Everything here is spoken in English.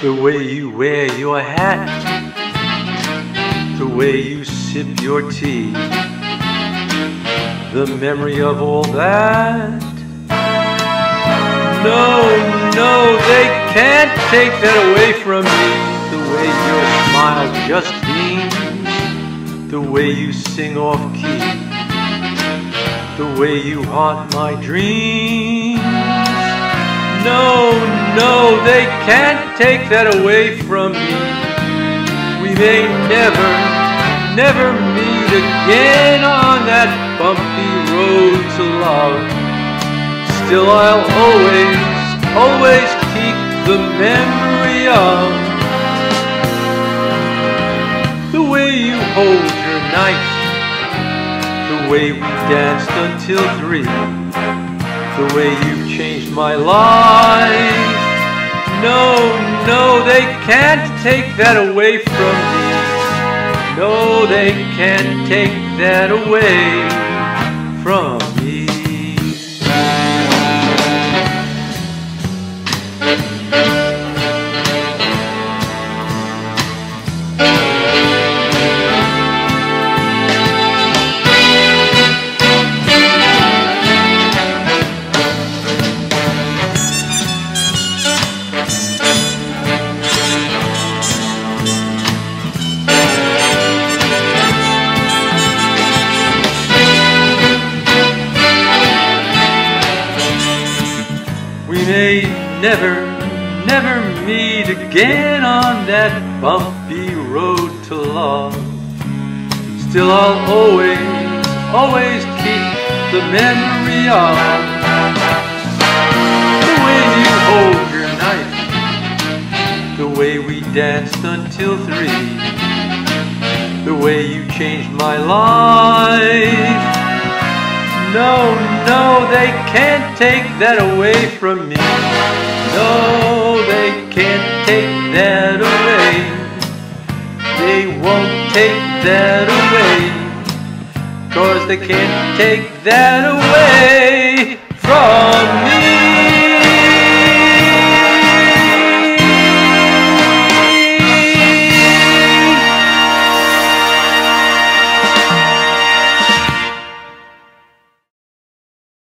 The way you wear your hat, the way you sip your tea, the memory of all that. No, they can't take that away from me. The way your smile just beams, the way you sing off key, the way you haunt my dreams. No, they can't take that away from me. We may never meet again on that bumpy road to love. Still I'll always keep the memory of the way you hold your knife, the way we danced until 3, the way you've changed my life. No, they can't take that away from me. No, they can't take that away from me. We may never meet again on that bumpy road to love. Still I'll always keep the memory of the way you hold your knife, the way we danced until 3, the way you changed my life. No, they can't take that away from me. No, they can't take that away. They won't take that away, 'cause they can't take that away from me.